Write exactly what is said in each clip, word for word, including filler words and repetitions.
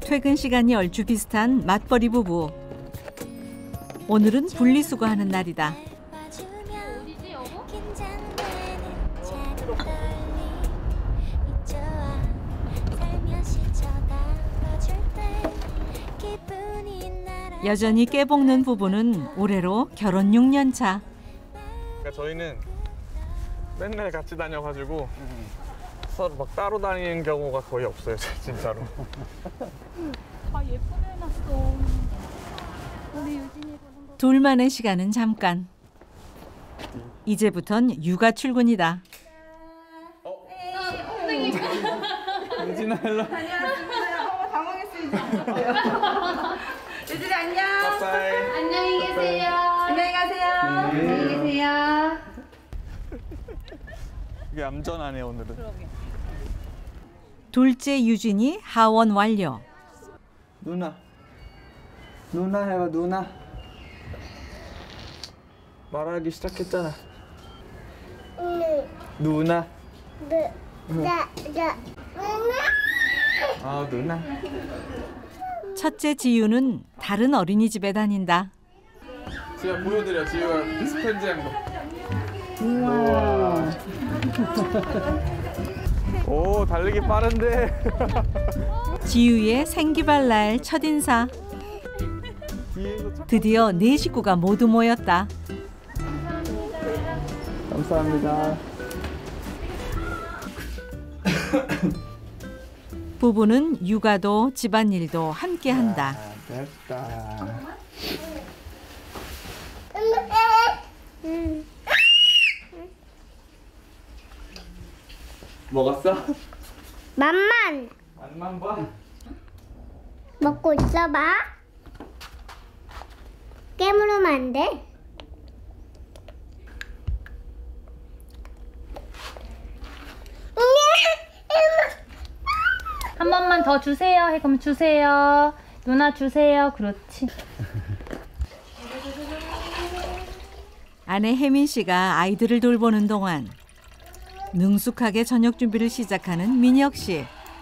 퇴근 시간이 얼추 비슷한 맞벌이 부부. 오늘은 분리수거하는 날이다. 여전히 깨볶는 부부는 올해로 결혼 육 년 차. 그러니까 저희는 맨날 같이 다녀가지고 서로 막 따로 다니는 경우가 거의 없어요, 진짜로. 아, 예쁘게 해놨어. 우리 유진이 보는 거. 둘만의 시간은 잠깐. 이제부턴 육아 출근이다. 어? 유진아, 일로. 다녀왔습니다. 어머, 당황했어요. 유진이 안녕. 빠빠이. 안녕히 계세요. 안녕히 가세요. 안녕히 계세요. 이게 얌전하네, 오늘은. 둘째 유진이 하원 완료. 누나. 누나 해봐, 누나. 말하기 시작했잖아. 응. 누나. 네. 나, 나. 아, 누나. 첫째 지유는 다른 어린이집에 다닌다. 지우야, 보여드려. 지우가 스펀지한 거. 우와. 오, 달리기 빠른데. 지유의 생기발랄 첫인사. 드디어 네 식구가 모두 모였다. 감사합니다. 부부는 육아도 집안일도 함께 한다. 아, 됐다. 응. 먹었어? 맛만 맛만 봐. 먹고 있어봐. 깨물으면 안 돼. 한 번만 더 주세요. 해 그럼 주세요. 누나 주세요. 그렇지. 아내 혜민 씨가 아이들을 돌보는 동안 능숙하게 저녁 준비를 시작하는 민혁 씨.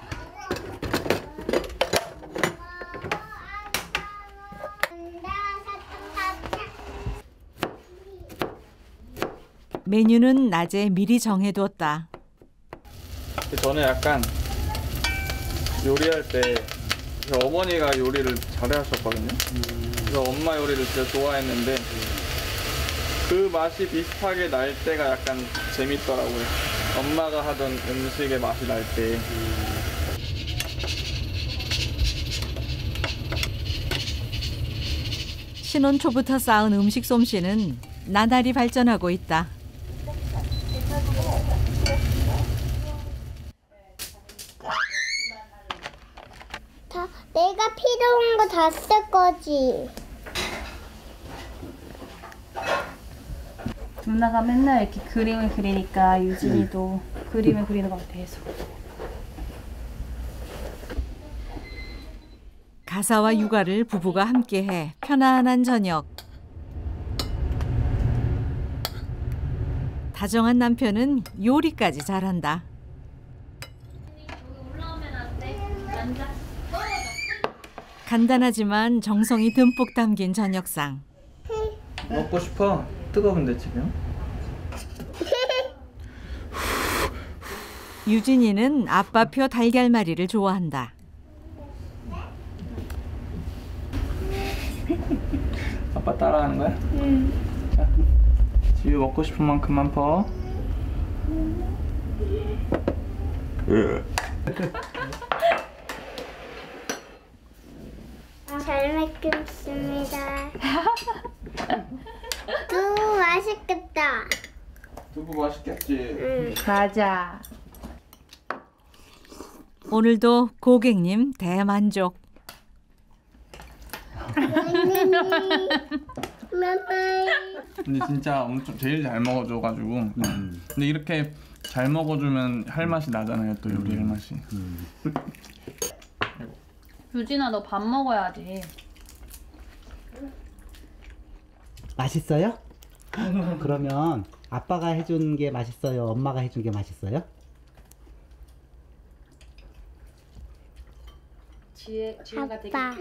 메뉴는 낮에 미리 정해두었다. 전에 약간 요리할 때 어머니가 요리를 잘해 하셨거든요. 그래서 엄마 요리를 진짜 좋아했는데 그 맛이 비슷하게 날 때가 약간 재밌더라고요. 엄마가 하던 음식의 맛이 날 때. 신혼 초부터 쌓은 음식 솜씨는 나날이 발전하고 있다. 다 내가 필요한 거 다 쓸 거지. 누나가 맨날 이렇게 그림을 그리니까 유진이도 그림을 그리는 것 같아 계속. 가사와 육아를 부부가 함께해 편안한 저녁. 다정한 남편은 요리까지 잘한다. 간단하지만 정성이 듬뿍 담긴 저녁상. 먹고 싶어? 뜨거운데 지금? 유진이는 아빠표 달걀말이를 좋아한다. 아빠 따라하는 거야? 응. 자, 지우 먹고 싶은 만큼만 퍼. 잘 먹겠습니다. 두부 맛있겠다. 두부 맛있겠지? 응. 맞아. 오늘도 고객님 대만족. 근데 진짜 엄청 제일 잘 먹어줘가지고. 음. 근데 이렇게 잘 먹어주면 할 맛이 나잖아요. 또 요리 할 맛이. 음. 유진아 너 밥 먹어야지. 맛있어요? 그러면 아빠가 해준 게 맛있어요? 엄마가 해준 게 맛있어요? 지혜, 지혜가 되게 아빠.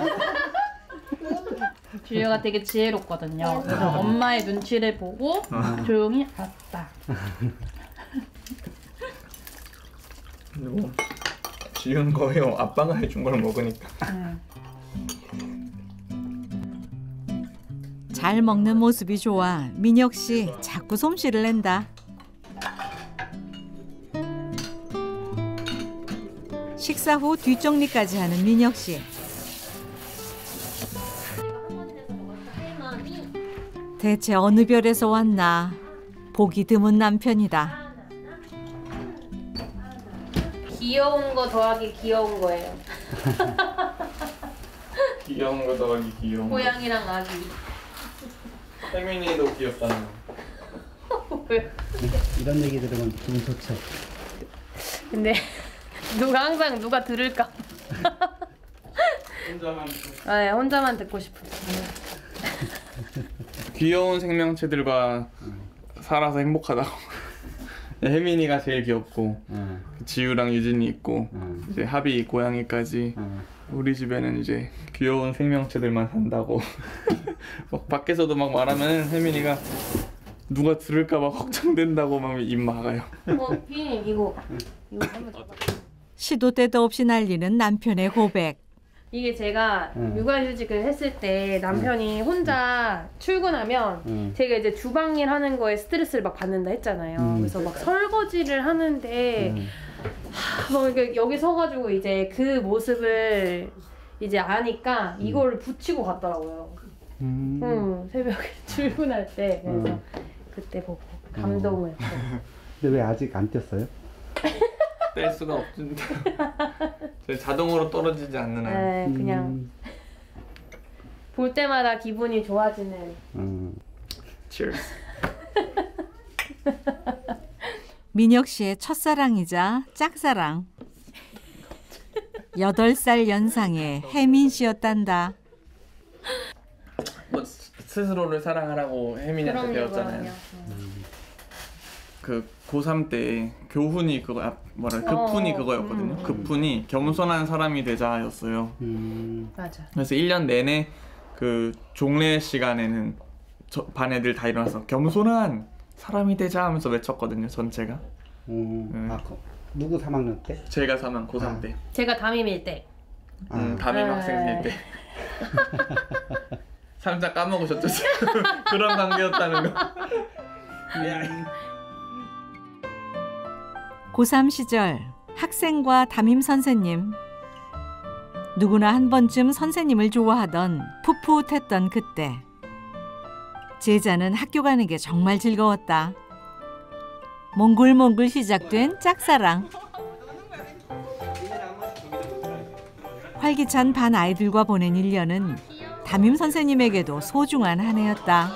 지혜가 되게 지혜롭거든요. 그래서 엄마의 눈치를 보고 조용히 아빠. 근데 뭐 지은 거예요. 아빠가 해준 걸 먹으니까. 음. 잘 먹는 모습이 좋아 민혁 씨 자꾸 솜씨를 낸다. 식사 후 뒷정리까지 하는 민혁 씨. 대체 어느 별에서 왔나 보기 드문 남편이다. 귀여운 거 더하기 귀여운 거예요. 귀여운 거 더하기 귀여운 거. 고양이랑 아기. 혜민이도 귀엽다는 거. 이런 얘기 들으면 기분 좋죠. 근데 누가 항상 누가 들을까? 혼자만 아, 네, 혼자만 듣고 싶어. 귀여운 생명체들과 살아서 행복하다고. 혜민이가 제일 귀엽고 어, 지우랑 유진이 있고 어, 이제 하비 고양이까지 어. 우리 집에는 이제 귀여운 생명체들만 산다고. 막 밖에서도 막 말하면 혜민이가 누가 들을까 봐 걱정된다고 막 입 막아요. 어, 피디님 이거 이거 한번 줘봐. 시도 때도 없이 날리는 남편의 고백. 이게 제가 응. 육아휴직을 했을 때 남편이 혼자 출근하면 응. 제가 이제 주방일 하는 거에 스트레스를 막 받는다 했잖아요. 음. 그래서 막 설거지를 하는데 음. 하, 막 이렇게 여기 서가지고 이제 그 모습을 이제 아니까 이거를 붙이고 갔더라고요. 음. 응, 새벽에 출근할 때. 그래서 음. 그때 보고 감동을. 근데 왜 아직 안 뗐어요? 뗄 수가 없는데. 자동으로 떨어지지 않는 한. 네, 그냥 음. 볼 때마다 기분이 좋아지는. 음. Cheers. 민혁 씨의 첫사랑이자 짝사랑. 여덟 살 연상의 혜민 씨였단다. 뭐 스스로를 사랑하라고 혜민이한테 배웠잖아요. 그럼요. 그 고삼 때 교훈이 그거 아, 뭐라 급훈이 어, 그거였거든요. 음. 급훈이 겸손한 사람이 되자였어요. 음. 맞아. 그래서 일 년 내내 그 종례 시간에는 저, 반 애들 다 일어나서 겸손한 사람이 되자 하면서 외쳤거든요. 전체가. 음. 음. 아, 그, 누구 삼 학년 때? 제가 삼 학 고삼 때. 제가 담임일 때. 음, 아. 담임 네. 학생일 때. 살짝 까먹으셨죠? 지금? 그런 관계였다는 거. 고삼 시절 학생과 담임 선생님. 누구나 한 번쯤 선생님을 좋아하던 풋풋했던 그때. 제자는 학교 가는 게 정말 즐거웠다. 몽글몽글 시작된 짝사랑. 활기찬 반 아이들과 보낸 일 년은 담임 선생님에게도 소중한 한 해였다.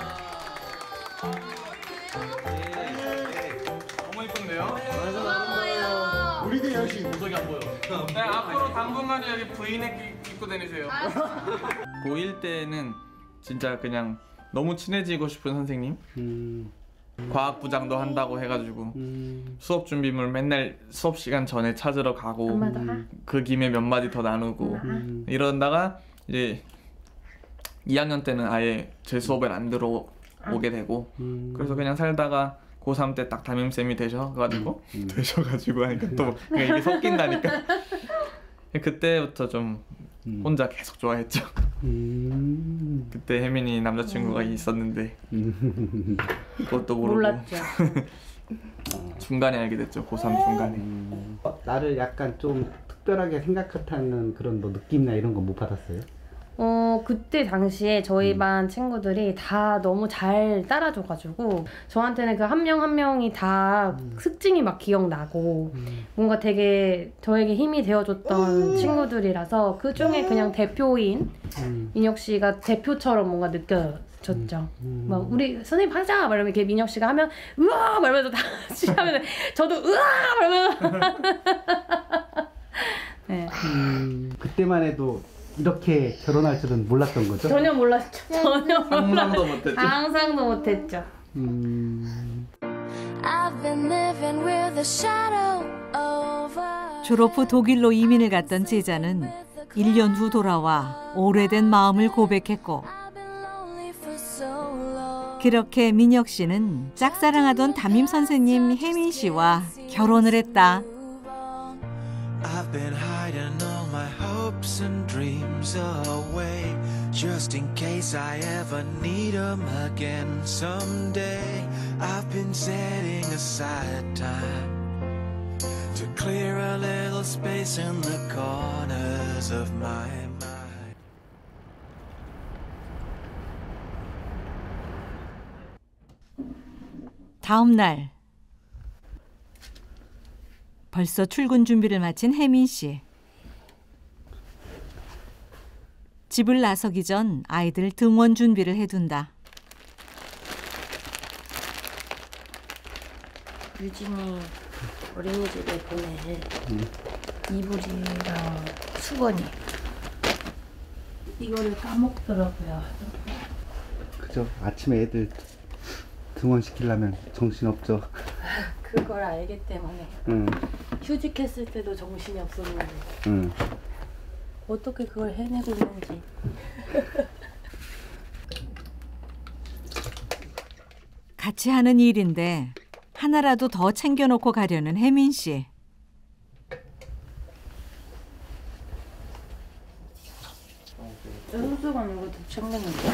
너무 이쁜데요? 우리도 열심히 모석이 안 보여. 네, 앞으로 당분간 여기 브이넥 입고 다니세요. 고일 때는 진짜 그냥 너무 친해지고 싶은 선생님. 음. 과학부장도 한다고 해가지고 음. 수업 준비물 맨날 수업 시간 전에 찾으러 가고 엄마도 하. 그 김에 몇 마디 더 나누고 음. 이러다가 이제 이 학년 때는 아예 제 수업에 안 들어오게 되고 음. 그래서 그냥 살다가 고삼 때 딱 담임쌤이 되셔가지고 음. 되셔가지고 하니까 또 그냥 이게 섞인다니까 그때부터 좀 음. 혼자 계속 좋아했죠. 음. 그때 혜민이 남자친구가 있었는데 음. 그것도 모르고 몰랐죠. 중간에 알게 됐죠. 고삼 중간에. 음. 어, 나를 약간 좀 특별하게 생각하는 그런 뭐 느낌이나 이런 거 못 받았어요? 어, 그때 당시에 저희 음. 반 친구들이 다 너무 잘 따라줘가지고 저한테는 그 한 명 한 명이 다 음. 특징이 막 기억나고 음. 뭔가 되게 저에게 힘이 되어줬던 친구들이라서 그 중에 그냥 대표인 음. 민혁 씨가 대표처럼 뭔가 느껴졌죠. 음. 막 우리 선생님 하자! 막 이러면 이렇게 민혁 씨가 하면 우와! 막 이러면서 다 같이 하면 저도 우와! 막 이러면서 네. 음. 그때만 해도 이렇게 결혼할 줄은 몰랐던 거죠? 전혀 몰랐죠. 전혀 상상도 못했죠. 상상도 못했죠. 음. I've been living with a shadow over. 졸업 후 독일로 이민을 갔던 제자는 일 년 후 돌아와 오래된 마음을 고백했고 I've been lonely for so long. 그렇게 민혁 씨는 짝사랑하던 담임 선생님 혜민 씨와 결혼을 했다. I've been hiding all my hopes and dreams away, just in case I ever need them again someday. I've been setting aside time to clear a little space in the corners of my mind. 다음 날 벌써 출근 준비를 마친 혜민 씨. 집을 나서기 전 아이들 등원 준비를 해둔다. 유진이 어린이집에 보낼 이불이랑 수건이 이거를 까먹더라고요. 그죠? 아침에 애들 등원시키려면 정신없죠. 그걸 알기 때문에 응, 휴직했을 때도 정신이 없었는데 응. 어떻게 그걸 해내고 있는지. 같이 하는 일인데 하나라도 더 챙겨놓고 가려는 혜민 씨. 손수건 이거 더 챙겼는데.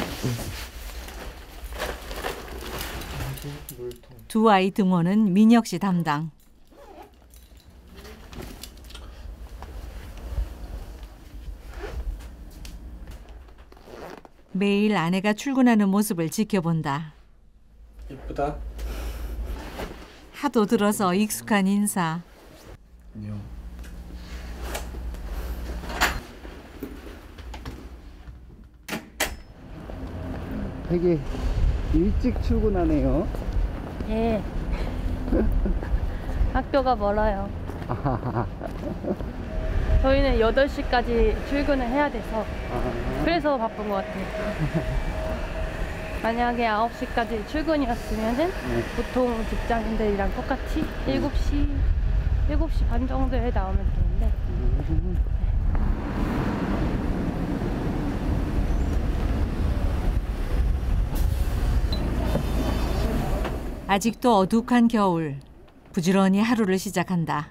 두 아이 등원은 민혁 씨 담당. 매일 아내가 출근하는 모습을 지켜본다. 이쁘다. 하도 들어서 익숙한 인사. 안녕. 되게 일찍 출근하네요. 예. 학교가 멀어요. 저희는 여덟 시까지 출근을 해야 돼서 그래서 바쁜 것 같아요. 만약에 아홉 시까지 출근이었으면은 보통 직장인들이랑 똑같이 일곱 시, 일곱 시 반 정도에 나오면 되는데 아직도 어둑한 겨울. 부지런히 하루를 시작한다.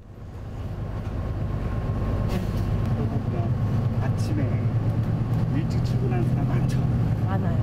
아침에 일찍 출근하는 사람 많죠? 많아요.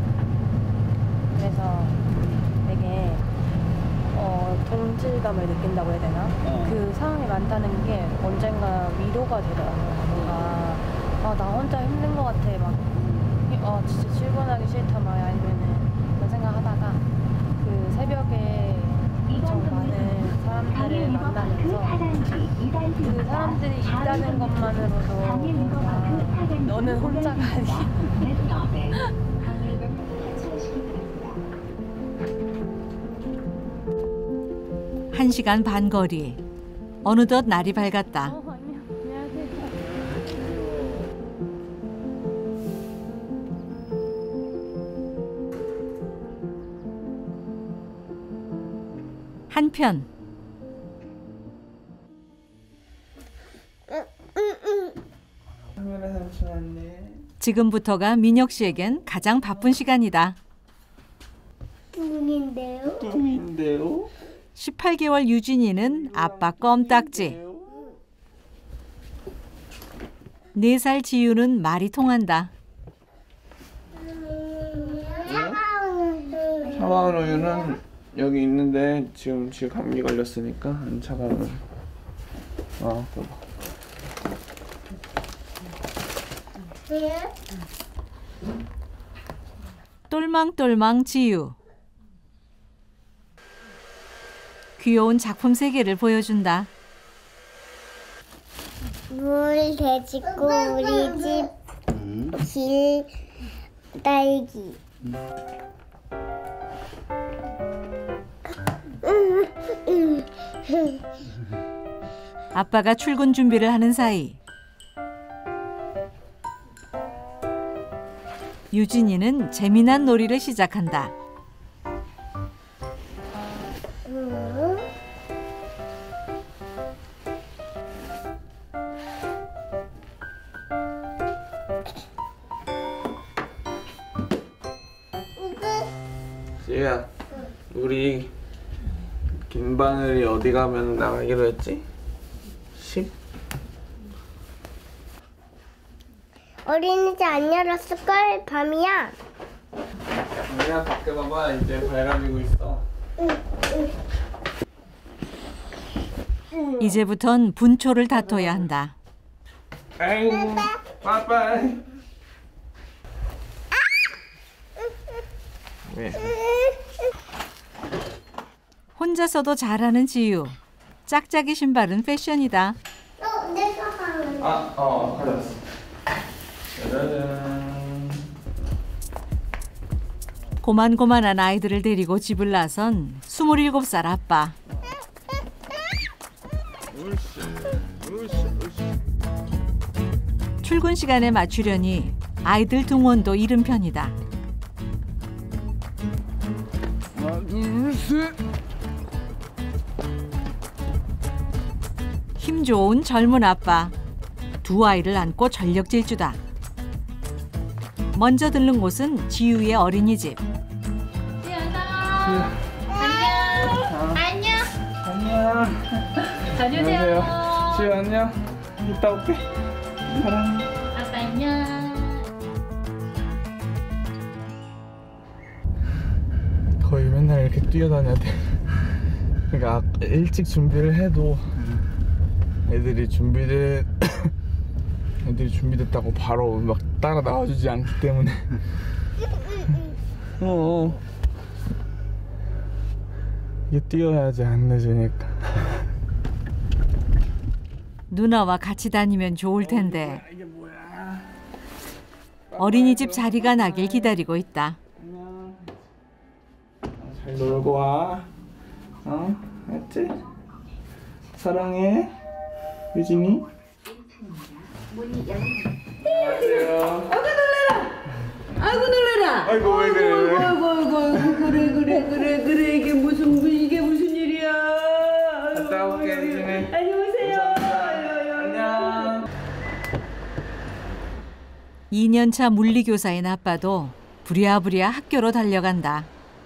그래서 되게 어, 동질감을 느낀다고 해야 되나? 어. 그 사람이 많다는 게 언젠가 위로가 되더라고요. 뭔가 아, 나 혼자 힘든 것 같아. 막 어, 진짜 출근하기 싫다. 막 아니면은 그런 생각하다가 그 새벽에 엄청 많은 사람들을 만나면서 그 사람들이 있다는 것만으로도 뭔가 너는 혼자가 아니야. 한 시간 반 거리. 어느덧 날이 밝았다. 어, 안녕. 안녕하세요. 한편 카메라 삼촌 왔네. 지금부터가 민혁 씨에겐 가장 바쁜 시간이다. 뚱인데요? 뚱인데요? 십팔 개월 유진이는 아빠 껌딱지. 네 살 지유는 말이 통한다. 차가운 우유는 여기 있는데 지금 지금 감기 걸렸으니까 안 차가운 우유. 아, 그거. 똘망똘망 지유. 귀여운 작품 세계를 보여준다. 물, 돼지고 우리 집 응. 길, 딸기. 아빠가 출근 준비를 하는 사이 유진이는 재미난 놀이를 시작한다. 지우야, 우리 김바늘이 어디 가면 나가기로 했지? 십? 어린이집 안 열었을걸? 밤이야. 우리야 밖에 봐봐. 이제 밝아지고 있어. 이제부턴 분초를 다퉈야 한다. 아이고, 빠빠이. 왜? 혼자서도 잘하는 지유. 짝짝이 신발은 패션이다. 어, 내가 가는. 아, 어, 가져왔어. 짜자잔. 고만고만한 아이들을 데리고 집을 나선 스물일곱 살 아빠. 출근 시간에 맞추려니 아이들 등원도 이른 편이다. 하나, 둘, 셋. 힘 좋은 젊은 아빠. 두 아이를 안고 전력 질주다. 먼저 들른 곳은 지유의 어린이집. 안녕. 안녕. 안녕하세요. 지우 안녕. 이따 올게. 사랑해. 아빠 안녕. 거의 맨날 이렇게 뛰어다녀야 돼. 그러니까 일찍 준비를 해도 애들이 준비돼 애들이 준비됐다고 바로 막 따라 나와주지 않기 때문에. 어. 이게 뛰어야지 안 늦으니까. 누나와 같이 다니면 좋을 텐데 이게 뭐야? 어린이집 자리가 나길 기다리고 있다. 안녕. 잘 놀고 와. 어? 알았지? 사랑해. 유진이. 안녕하세요. 아이고 놀래라. 아이고 놀래라. 아이고 왜 그래? 왜? 아이고 아이고 아이고 그래 그래 그래 그래 이게 무슨 이게 무슨 일이야. 갔다 올게 유진이. 안녕하세요. 안녕. 이 년차 물리교사인 아빠도 부랴부랴 학교로 달려간다.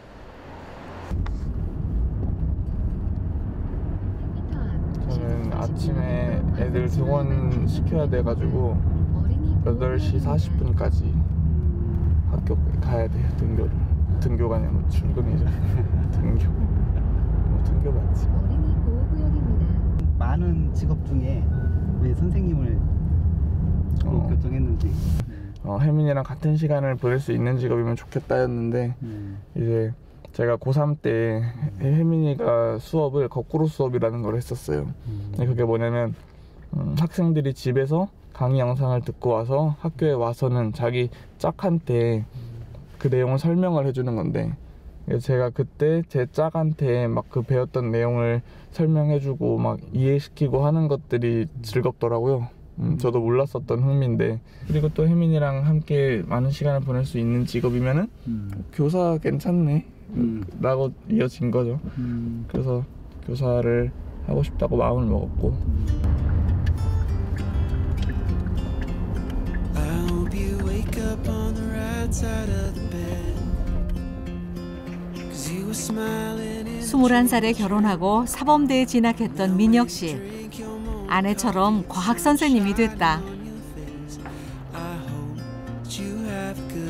저는 아침에 애들 등원 시켜야 돼가지고 여덟 시 사십 분까지 학교 가야 돼요. 등교를. 등교가 아니라 뭐 출근이죠. 등교. 뭐 등교 맞지. 많은 직업 중에 왜 선생님을 어. 결정했는지. 어, 혜민이랑 같은 시간을 보낼 수 있는 직업이면 좋겠다였는데 음. 이제 제가 고삼 때 혜민이가 수업을 거꾸로 수업이라는 걸 했었어요. 음. 그게 뭐냐면 음, 학생들이 집에서 강의 영상을 듣고 와서 학교에 와서는 자기 짝한테 그 내용을 설명을 해주는 건데 제가 그때 제 짝한테 막 그 배웠던 내용을 설명해주고 막 이해시키고 하는 것들이 즐겁더라고요. 음, 저도 몰랐었던 흥미인데 그리고 또 혜민이랑 함께 많은 시간을 보낼 수 있는 직업이면은 음. 교사 괜찮네 음. 라고 이어진 거죠. 음. 그래서 교사를 하고 싶다고 마음을 먹었고. I hope you wake up on the right side of the bed. 'Cause you were smiling in 스물한 살에 결혼하고 사범대에 진학했던 민혁 씨. 아내처럼 과학 선생님이 됐다. I hope you have a good